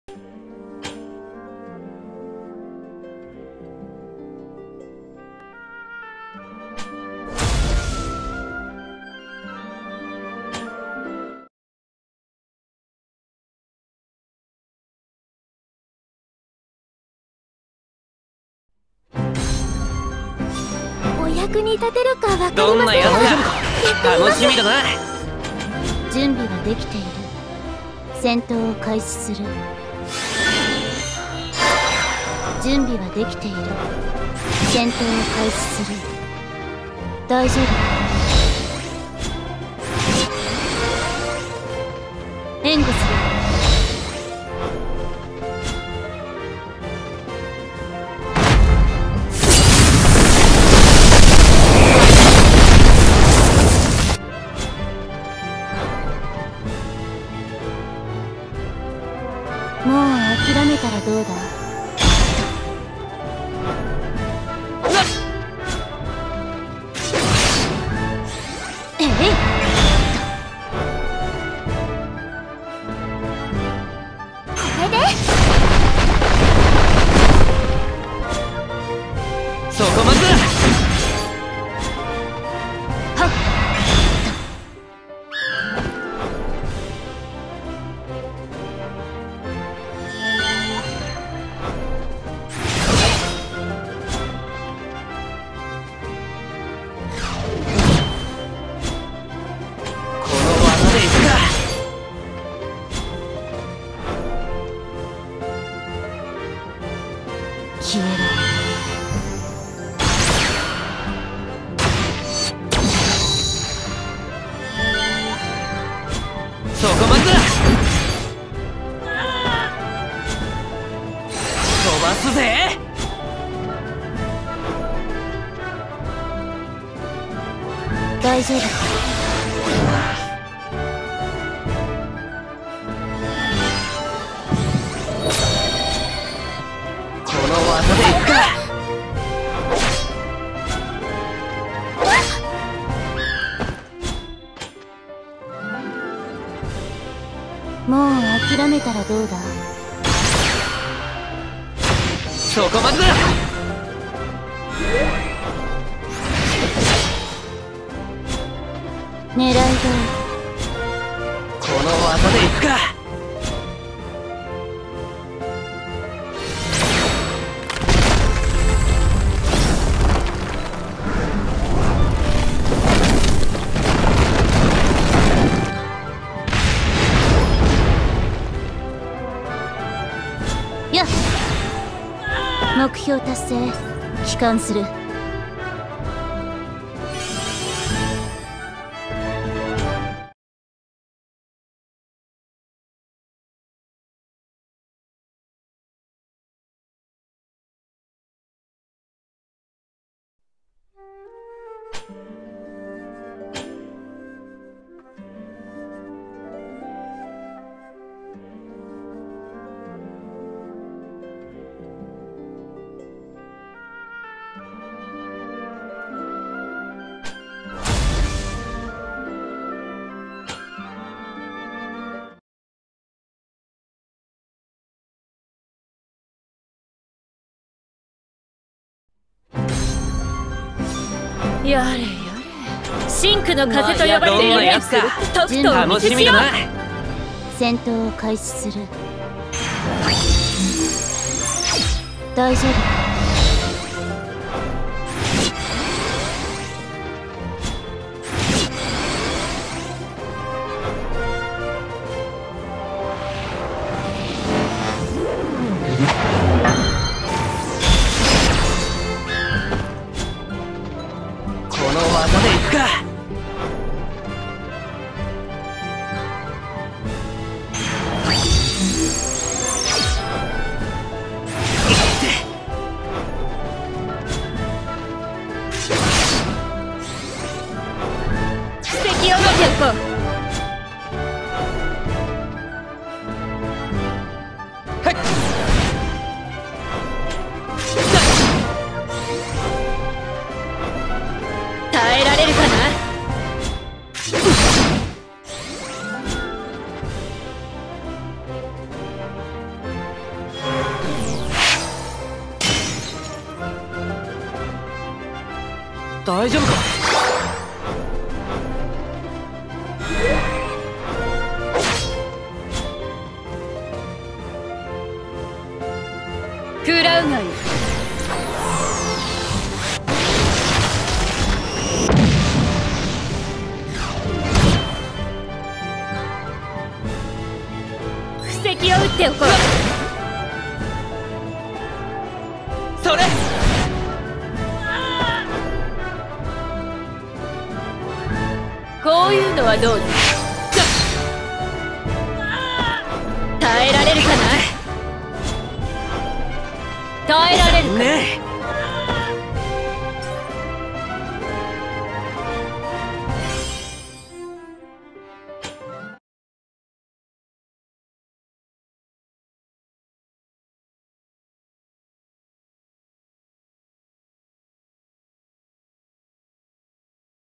お役に立てるかわかりどんなませんが、 やつか楽しみだな。 準備はできている。戦闘を開始する。準備はできている。戦闘を開始する。大丈夫。援護する。もう諦めたらどうだ。えい。これでそこまでだ。 はっ。消えろ。 そこまでだ。飛ばすぜ。 大丈夫か。 この技でいくか。 もう諦めたらどうだ。 そこまでだ。 狙い通り。 この技でいくか。 やっ。目標達成。帰還する。 やれやれ、真紅の風と呼ばれているやつか。とくとお見楽せしよう。 しみだな。 戦闘を開始する。大丈夫か。 この技でいくか。 敵をのけんこ。耐えられるかな。 大丈夫か。 食らうがいい。布石を打っておこう。 それ。 こういうのはどうだ。